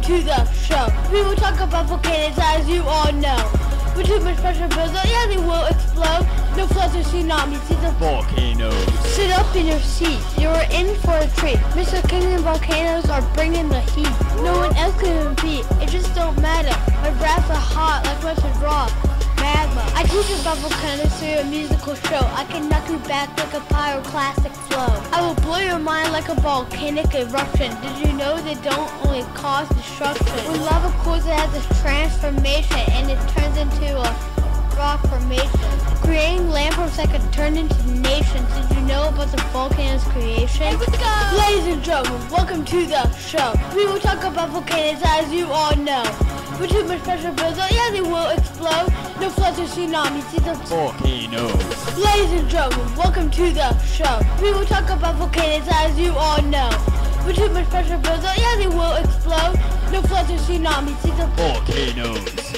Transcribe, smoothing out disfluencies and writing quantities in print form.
to the show. We will talk about volcanoes as you all know. With too much pressure builds up, yeah, they will explode. No floods or tsunamis, these are volcanoes. Sit up in your seat, you're in for a treat. Mr. King and volcanoes are bringing the heat. No one else can compete, it just don't matter. My breaths are hot like Western rock. Magma. I teach about volcanoes through a musical show. I can knock you back like a pyroclastic flow. I will blow your mind like a volcanic eruption. Did you know they don't only cause destruction? When lava cools, it has a transformation and it turns into a rock formation. Creating landforms that could turn into nations. Did you know about the volcano's creation? Here we go! Ladies and gentlemen, welcome to the show. We will talk about volcanoes as you all know. With too much pressure builds up, yeah, they will explode. No floods or tsunamis, these are volcanoes. Ladies and gentlemen, welcome to the show. We will talk about volcanoes as you all know. With too much pressure builds up, yeah, they will explode. No floods or tsunamis, these are volcanoes.